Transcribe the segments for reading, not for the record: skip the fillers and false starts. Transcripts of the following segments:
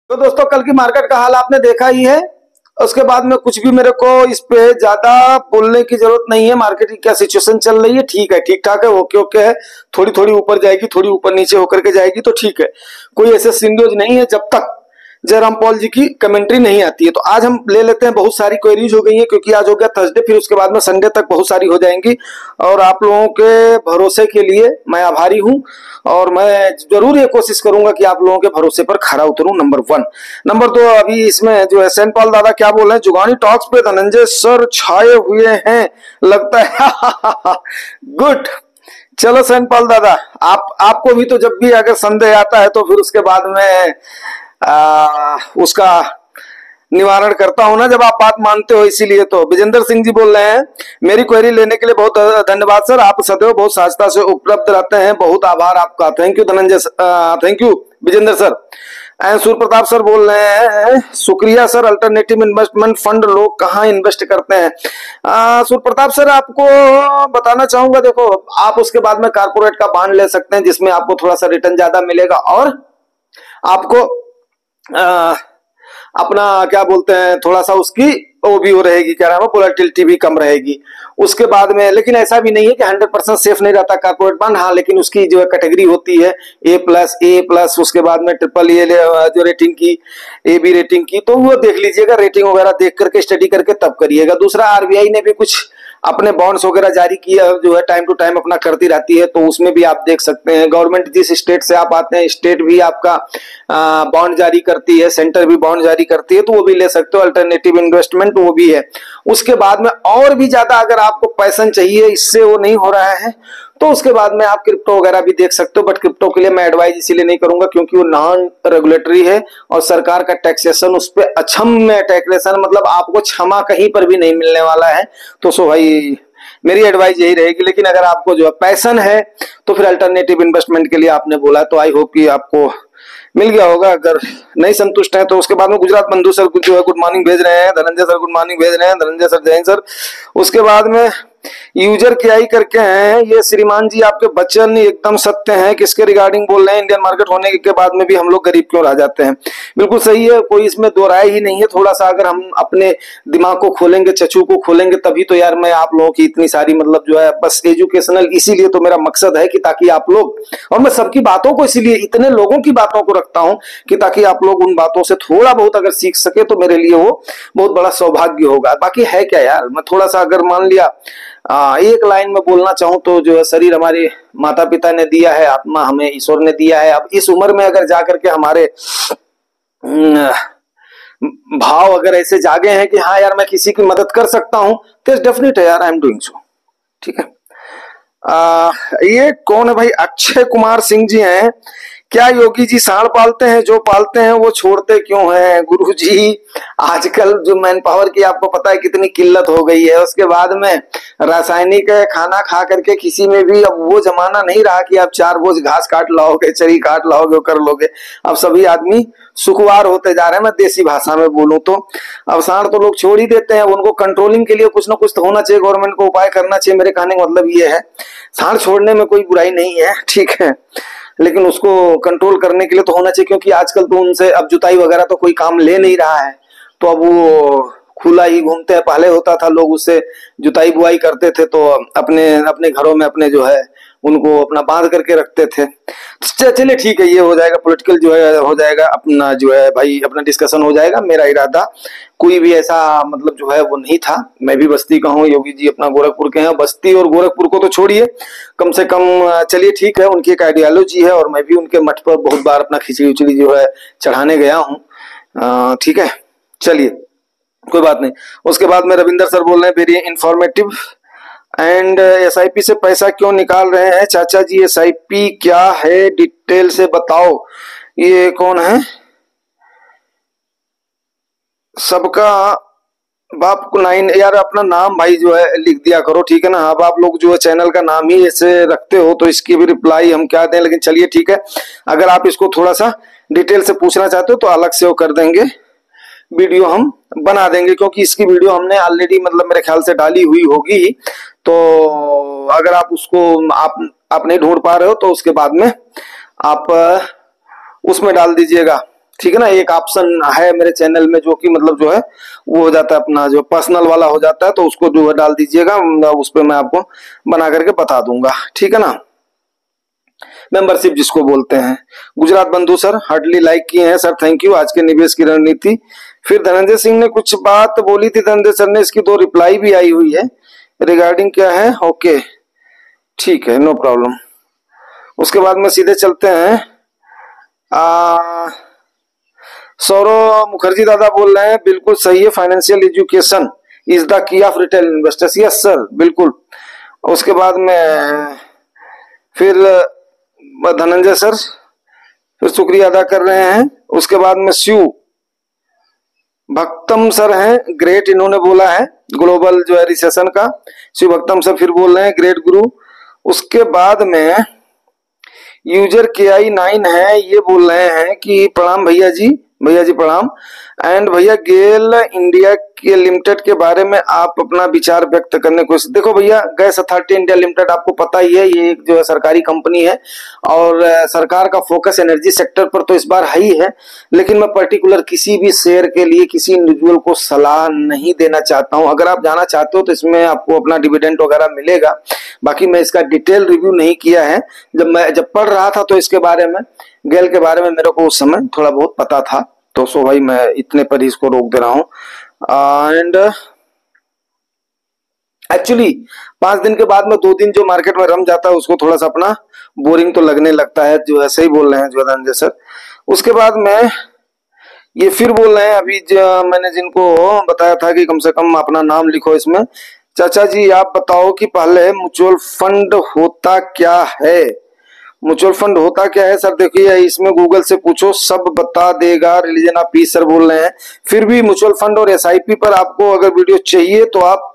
तो दोस्तों कल की मार्केट का हाल आपने देखा ही है। उसके बाद में कुछ भी मेरे को इस पे ज्यादा बोलने की जरूरत नहीं है। मार्केट की क्या सिचुएशन चल रही है, ठीक है, ठीक ठाक है, ओके ओके है। थोड़ी थोड़ी ऊपर जाएगी, थोड़ी ऊपर नीचे होकर के जाएगी तो ठीक है। कोई ऐसे सिंडियोज नहीं है जब तक जयराम पॉल जी की कमेंट्री नहीं आती है। तो आज हम ले लेते हैं, बहुत सारी क्वेरीज हो गई हैं क्योंकि आज हो गया थर्सडे, फिर उसके बाद में संडे तक बहुत सारी हो जाएंगी। और आप लोगों के भरोसे के लिए मैं आभारी हूं और मैं जरूर ये कोशिश करूंगा कि आप लोगों के भरोसे पर खरा उतरूं। नंबर 1। नंबर 2, अभी इसमें जो है सेंट पॉल दादा क्या बोल रहे हैं, जुगानी टॉक्स पे धनंजय सर छाए हुए हैं लगता है। गुड। चलो सेंट पॉल दादा, आपको भी तो जब भी अगर संदेह आता है तो फिर उसके बाद में उसका निवारण करता हूं ना, जब आप बात मानते हो। इसीलिए तो विजेंद्र सिंह जी बोल रहे हैं, मेरी क्वेरी लेने के लिए बहुत धन्यवाद सर, आप सदैव बहुत सहजता से उपलब्ध रहते हैं, बहुत आभार आपका। Thank you Dhananjay, thank you Vijendra sir. And Surya Pratap sir बोल रहे हैं, शुक्रिया सर, अल्टरनेटिव इन्वेस्टमेंट फंड लोग कहाँ इन्वेस्ट करते हैं? सूर्य प्रताप सर आपको बताना चाहूंगा, देखो आप उसके बाद में कारपोरेट का बांड ले सकते हैं जिसमें आपको थोड़ा सा रिटर्न ज्यादा मिलेगा और आपको अपना क्या बोलते हैं, थोड़ा सा उसकी वो भी हो रहेगी, क्या नाम है, वोलेटिलिटी भी कम रहेगी। उसके बाद में लेकिन ऐसा भी नहीं है कि 100% सेफ नहीं रहता कारपोरेट बॉन्ड। हाँ, लेकिन उसकी जो है कैटेगरी होती है A+, उसके बाद में ट्रिपल ए जो रेटिंग की, AB रेटिंग की, तो वो देख लीजिएगा, रेटिंग वगैरह देख करके स्टडी करके तब करिएगा। दूसरा, आरबीआई ने भी कुछ अपने बॉन्ड्स वगैरह जारी किया जो है, टाइम टू टाइम अपना करती रहती है, तो उसमें भी आप देख सकते हैं। गवर्नमेंट जिस स्टेट से आप आते हैं, स्टेट भी आपका बॉन्ड जारी करती है, सेंटर भी बॉन्ड जारी करती है, तो वो भी ले सकते हो। अल्टरनेटिव इन्वेस्टमेंट वो भी है। उसके बाद में और भी ज्यादा अगर आपको पैसन चाहिए, इससे वो नहीं हो रहा है, तो उसके बाद में आप क्रिप्टो वगैरह भी देख सकते हो। बट क्रिप्टो के लिए मैं एडवाइस इसीलिए नहीं करूंगा क्योंकि वो नॉन रेगुलेटरी है और सरकार का टैक्सेशन उस पर अक्षम्य टैक्सेशन, मतलब आपको क्षमा कहीं पर भी नहीं मिलने वाला है। तो सो भाई मेरी एडवाइस यही रहेगी। लेकिन अगर आपको जो है पैशन है तो फिर अल्टरनेटिव इन्वेस्टमेंट के लिए आपने बोला, तो आई होप कि आपको मिल गया होगा। अगर नहीं संतुष्ट है तो उसके बाद में गुजरात बंधु सर जो है गुड मॉर्निंग भेज रहे हैं, धनंजय सर गुड मॉर्निंग भेज रहे हैं, धनंजय सर जैन सर। उसके बाद में यूजर क्या ही करके हैं ये श्रीमान जी, आपके वचन एकदम सत्य हैं। किसके रिगार्डिंग बोल रहे हैं? इंडियन मार्केट होने के बाद में भी हम लोग गरीब क्यों रह जाते हैं। बिल्कुल सही है, कोई इसमें दो राय ही नहीं है। थोड़ा सा अगर हम अपने दिमाग को खोलेंगे, चचू को खोलेंगे, तभी तो यार मैं आप लोगों की इतनी सारी मतलब जो है बस एजुकेशनल, इसीलिए तो मेरा मकसद है कि ताकि आप लोग, और मैं सबकी बातों को इसीलिए इतने लोगों की बातों को रखता हूं कि ताकि आप लोग उन बातों से थोड़ा बहुत अगर सीख सके तो मेरे लिए वो बहुत बड़ा सौभाग्य होगा। बाकी है क्या यार, मैं थोड़ा सा अगर मान लिया एक लाइन में बोलना चाहूं तो जो है, शरीर हमारे माता पिता ने दिया है, आत्मा हमें ईश्वर ने दिया है। अब इस उम्र में अगर जाकर के हमारे भाव अगर ऐसे जागे हैं कि हाँ यार मैं किसी की मदद कर सकता हूं, तो डेफिनेट है यार, आई एम डूइंग सो। ठीक है। ये कौन है भाई? अक्षय कुमार सिंह जी हैं। क्या योगी जी सांड पालते हैं? जो पालते हैं वो छोड़ते क्यों हैं? गुरु जी आजकल जो मैन पावर की आपको पता है कितनी किल्लत हो गई है। उसके बाद में रासायनिक खाना खा करके किसी में भी अब वो जमाना नहीं रहा कि आप 4 बोझ घास काट लाओगे, चरी काट लाओगे, कर लोगे। अब सभी आदमी सुखवार होते जा रहे हैं, मैं देसी भाषा में बोलूं तो। अब सांड तो लोग छोड़ ही देते हैं। उनको कंट्रोलिंग के लिए कुछ ना कुछ तो होना चाहिए, गवर्नमेंट को उपाय करना चाहिए। मेरे कहने का मतलब ये है, सांड छोड़ने में कोई बुराई नहीं है, ठीक है, लेकिन उसको कंट्रोल करने के लिए तो होना चाहिए। क्योंकि आजकल तो उनसे अब जुताई वगैरह तो कोई काम ले नहीं रहा है, तो अब वो खुला ही घूमते हैं। पहले होता था लोग उससे जुताई बुआई करते थे, तो अपने अपने घरों में अपने जो है उनको अपना बांध करके रखते थे। चलिए ठीक है, ये हो जाएगा, पॉलिटिकल जो है हो जाएगा अपना, जो है भाई अपना डिस्कशन हो जाएगा। मेरा इरादा कोई भी ऐसा मतलब जो है वो नहीं था। मैं भी बस्ती का हूँ, योगी जी अपना गोरखपुर के हैं। बस्ती और गोरखपुर को तो छोड़िए, कम से कम चलिए ठीक है, उनकी एक आइडियोलॉजी है और मैं भी उनके मठ पर बहुत बार अपना खिचड़ी उचड़ी जो है चढ़ाने गया हूँ। ठीक है, चलिए कोई बात नहीं। उसके बाद में रविंदर सर बोल रहे हैं, वेरी इंफॉर्मेटिव एंड एसआईपी से पैसा क्यों निकाल रहे हैं चाचा जी? एसआईपी क्या है डिटेल से बताओ। ये कौन है? सबका बाप को 9 यार, अपना नाम भाई जो है लिख दिया करो, ठीक है ना। अब आप लोग जो है चैनल का नाम ही ऐसे रखते हो तो इसकी भी रिप्लाई हम क्या दें, लेकिन चलिए ठीक है। अगर आप इसको थोड़ा सा डिटेल से पूछना चाहते हो तो अलग से वो कर देंगे, वीडियो हम बना देंगे, क्योंकि इसकी वीडियो हमने ऑलरेडी मतलब मेरे ख्याल से डाली हुई होगी। तो अगर आप उसको आप नहीं ढूंढ पा रहे हो तो उसके बाद में आप उसमें डाल दीजिएगा, ठीक है ना। एक ऑप्शन है मेरे चैनल में जो कि मतलब जो है वो हो जाता है अपना जो पर्सनल वाला हो जाता है, तो उसको जो है डाल दीजिएगा, उस पर मैं आपको बना करके बता दूंगा, ठीक है ना। मेंबरशिप जिसको बोलते हैं। गुजरात बंधु सर हार्डली लाइक किए हैं सर, थैंक यू। आज के निवेश की रणनीति। फिर धनंजय सिंह ने कुछ बात बोली थी धनंजय सर ने, इसकी 2 रिप्लाई भी आई हुई है रिगार्डिंग क्या है, ओके ठीक है, नो प्रॉब्लम। उसके बाद में सीधे चलते हैं, सौरव मुखर्जी दादा बोल रहे हैं बिल्कुल सही है, financial education is the key of retail investors, yes sir बिल्कुल। उसके बाद में फिर धनंजय सर फिर शुक्रिया अदा कर रहे हैं। उसके बाद में शिव भक्तम सर हैं, ग्रेट इन्होंने बोला है ग्लोबल जो है रिसेशन का, शिव भक्तम सर फिर बोल रहे हैं ग्रेट गुरु। उसके बाद में यूजर KI9 है, ये बोल रहे हैं कि प्रणाम भैया जी प्रणाम। एंड भैया गेल इंडिया के लिमिटेड के बारे में आप अपना विचार व्यक्त करने को। देखो भैया गैस अथॉरिटी इंडिया लिमिटेड आपको पता ही है, ये एक जो है सरकारी कंपनी है और सरकार का फोकस एनर्जी सेक्टर पर तो इस बार है ही है, लेकिन मैं पर्टिकुलर किसी भी शेयर के लिए किसी इंडिविजुअल को सलाह नहीं देना चाहता हूं। अगर आप जाना चाहते हो तो इसमें आपको अपना डिविडेंड वगैरह मिलेगा, बाकी मैं इसका डिटेल रिव्यू नहीं किया है। जब पढ़ रहा था तो इसके बारे में गेल के बारे में मेरे को उस समय थोड़ा बहुत पता था, तो सो भाई मैं इतने पर ही इसको रोक दे रहा हूं। एंड एक्चुअली 5 दिन के बाद में 2 दिन जो मार्केट में रम जाता है उसको थोड़ा सा अपना बोरिंग तो लगने लगता है, जो ऐसे ही बोल रहे हैं जो धनंजय सर। उसके बाद में ये फिर बोल रहे हैं, अभी मैंने जिनको बताया था कि कम से कम अपना नाम लिखो इसमें। चाचा जी आप बताओ कि पहले म्यूचुअल फंड होता क्या है। म्यूचुअल फंड होता क्या है सर, देखिए इसमें गूगल से पूछो सब बता देगा। रिलीजन ऑफ पीस सर बोल रहे हैं। फिर भी म्यूचुअल फंड और SIP पर आपको अगर वीडियो चाहिए तो आप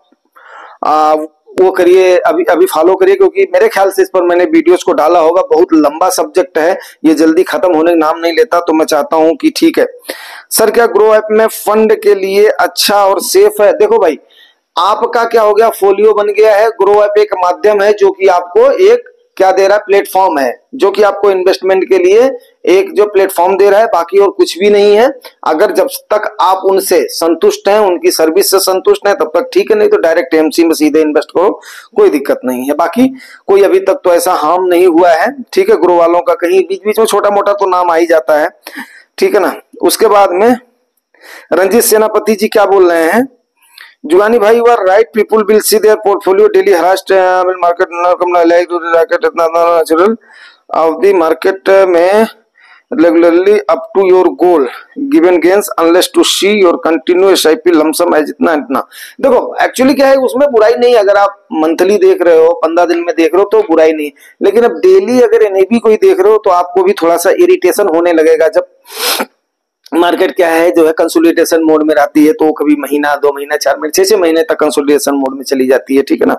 वो करिए, अभी फॉलो करिए, क्योंकि मेरे ख्याल से इस पर मैंने वीडियोस को डाला होगा। बहुत लंबा सब्जेक्ट है, ये जल्दी खत्म होने का नाम नहीं लेता, तो मैं चाहता हूं कि ठीक है सर क्या ग्रो ऐप में फंड के लिए अच्छा और सेफ है। देखो भाई आपका क्या हो गया, फोलियो बन गया है। ग्रो ऐप एक माध्यम है जो कि आपको एक क्या दे रहा है, प्लेटफॉर्म है जो कि आपको इन्वेस्टमेंट के लिए एक जो प्लेटफॉर्म दे रहा है, बाकी और कुछ भी नहीं है। अगर जब तक आप उनसे संतुष्ट हैं, उनकी सर्विस से संतुष्ट हैं, तब तक ठीक है, नहीं तो डायरेक्ट AMC में सीधे इन्वेस्ट करो, कोई दिक्कत नहीं है। बाकी कोई अभी तक तो ऐसा हार्म नहीं हुआ है, ठीक है। ग्रो वालों का कहीं बीच बीच में छोटा मोटा तो नाम आ ही जाता है, ठीक है ना। उसके बाद में रंजीत सेनापति जी क्या बोल रहे हैं, जुगानी भाई you are right, people will see their portfolio daily harassed market racket इतना नेचुरल ऑफ द मार्केट में regularly up to your goal given gains unless to see your continue SIP lump sum as इतना इतना। देखो actually क्या है, उसमें बुराई नहीं, अगर आप मंथली देख रहे हो 15 दिन में देख रहे हो तो बुराई नहीं, लेकिन अब डेली अगर NAV कोई देख रहे हो तो आपको भी थोड़ा सा इरिटेशन होने लगेगा। जब मार्केट क्या है जो है कंसोलिडेशन मोड में रहती है, तो कभी महीना 2 महीना 4 महीने 6 महीने तक कंसोलिडेशन मोड में चली जाती है, ठीक है ना।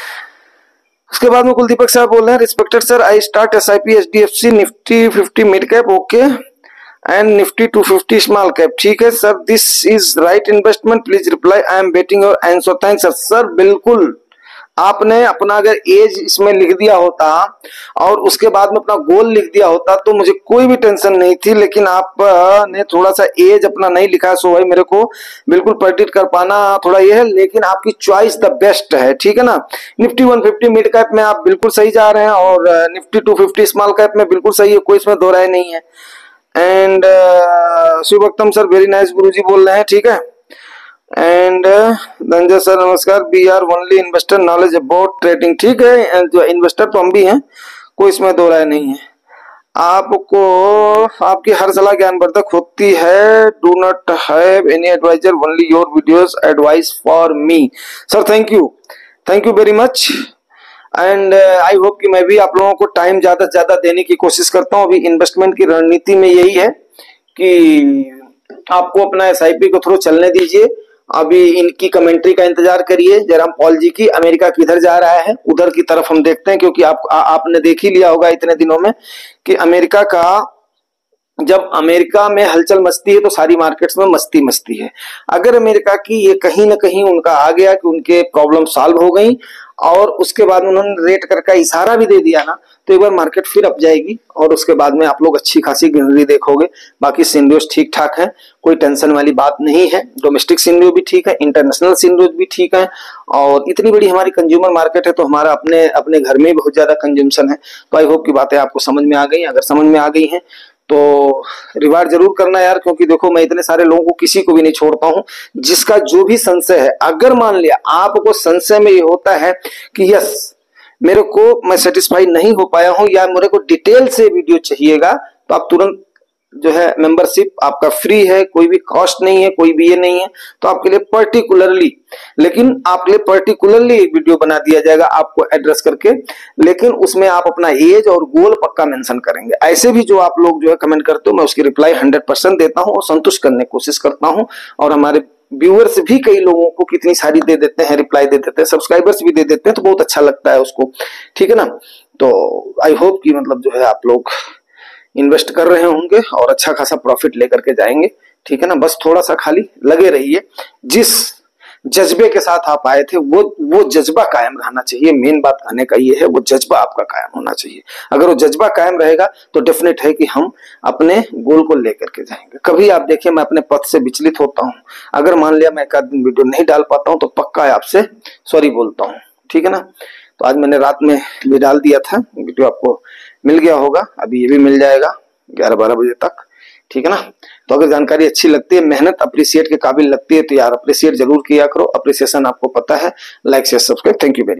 उसके बाद में कुलदीपक साहब बोल रहे हैं respected sir I start SIP HDFC Nifty 50 mid cap okay and Nifty 250 small cap, ठीक है sir this is right investment please reply I am waiting your answer thanks sir. Sir बिल्कुल आपने अपना अगर एज इसमें लिख दिया होता और उसके बाद में अपना गोल लिख दिया होता तो मुझे कोई भी टेंशन नहीं थी, लेकिन आपने थोड़ा सा एज अपना नहीं लिखा, सो भाई मेरे को बिल्कुल प्रेडिक्ट कर पाना थोड़ा ये है, लेकिन आपकी चॉइस द बेस्ट है, ठीक है ना। निफ्टी 150 मिड कैप में आप बिल्कुल सही जा रहे हैं और निफ्टी 250 स्मॉल कैप में बिल्कुल सही है, कोई इसमें दो राय नहीं है। And Shivbhaktam sir very nice गुरुजी बोल रहे हैं, ठीक है। एंड धनंजय सर नमस्कार, we are only investor knowledge about trading, ठीक है। जो इन्वेस्टर तो हम भी हैं, कोई इसमें दो राय नहीं है। आपको आपकी हर सलाह ज्ञानवर्धक होती है, do not have any advisor, only your videos advice for me. Sir thank you very much and I hope कि मैं भी आप लोगों को टाइम ज्यादा से ज्यादा देने की कोशिश करता हूँ। अभी इन्वेस्टमेंट की रणनीति में यही है कि आपको अपना SIP को थ्रू चलने दीजिए। अभी इनकी कमेंट्री का इंतजार करिए, जयराम पॉल जी की। अमेरिका किधर जा रहा है उधर की तरफ हम देखते हैं, क्योंकि आपने देख ही लिया होगा इतने दिनों में कि अमेरिका का जब अमेरिका में हलचल मचती है तो सारी मार्केट्स में मस्ती है। अगर अमेरिका की ये कहीं ना कहीं उनका आ गया कि उनके प्रॉब्लम सॉल्व हो गई और उसके बाद उन्होंने रेट करके इशारा भी दे दिया ना, तो एक बार मार्केट फिर अप जाएगी और उसके बाद में आप लोग अच्छी खासी गिनती देखोगे। बाकी सिनेरियोस ठीक ठाक है, कोई टेंशन वाली बात नहीं है। डोमेस्टिक सिनेरियो भी ठीक है, इंटरनेशनल सिनेरियो भी ठीक है, और इतनी बड़ी हमारी कंज्यूमर मार्केट है तो हमारा अपने अपने घर में बहुत ज्यादा कंज्यूमशन है। तो आई होप की बातें आपको समझ में आ गई। अगर समझ में आ गई हैं तो रिवार्ड जरूर करना यार, क्योंकि देखो मैं इतने सारे लोगों को किसी को भी नहीं छोड़ता हूं। जिसका जो भी संशय है, अगर मान लिया आपको संशय में ये होता है कि यस मेरे को मैं सेटिस्फाई नहीं हो पाया हूं या मेरे को डिटेल से वीडियो चाहिएगा, तो आप तुरंत जो है मेंबरशिप आपका फ्री है, कोई भी कॉस्ट नहीं है, कोई भी ये नहीं है। तो आपके लिए पर्टिकुलरली, लेकिन आपके लिए पर्टिकुलरली एक वीडियो बना दिया जाएगा आपको एड्रेस करके, लेकिन उसमें आप अपना एज और गोल पक्का मेंशन करेंगे। ऐसे भी जो आप लोग जो है कमेंट करते हो, मैं उसकी रिप्लाई 100% देता हूं और संतुष्ट करने की कोशिश करता हूं। और हमारे व्यूअर्स भी कई लोगों को कितनी सारी दे देते हैं, रिप्लाई दे देते हैं, सब्सक्राइबर्स भी दे देते हैं, तो बहुत अच्छा लगता है उसको, ठीक है ना। तो आई होप कि मतलब जो है आप लोग इन्वेस्ट कर रहे होंगे और अच्छा खासा प्रॉफिट लेकर के जाएंगे, ठीक है ना। बस थोड़ा सा खाली लगे रहिए, जिस जज्बे के साथ आप आए थे वो जज्बा कायम रहना चाहिए। मेन बात कहने का ये है, वो जज्बा आपका कायम होना चाहिए। अगर वो जज्बा कायम रहेगा तो डेफिनेट है कि हम अपने गोल को लेकर के जाएंगे। कभी आप देखिए मैं अपने पथ से विचलित होता हूं, अगर मान लिया मैं एक आध दिन वीडियो नहीं डाल पाता हूं तो पक्का आपसे सॉरी बोलता हूं, ठीक है ना। तो आज मैंने रात में भी डाल दिया था वीडियो, आपको मिल गया होगा, अभी ये भी मिल जाएगा 11-12 बजे तक, ठीक है ना। तो अगर जानकारी अच्छी लगती है, मेहनत अप्रिशिएट के काबिल लगती है, तो यार अप्रिशिएट जरूर किया करो। अप्रिसिएशन आपको पता है, like share subscribe. Thank you very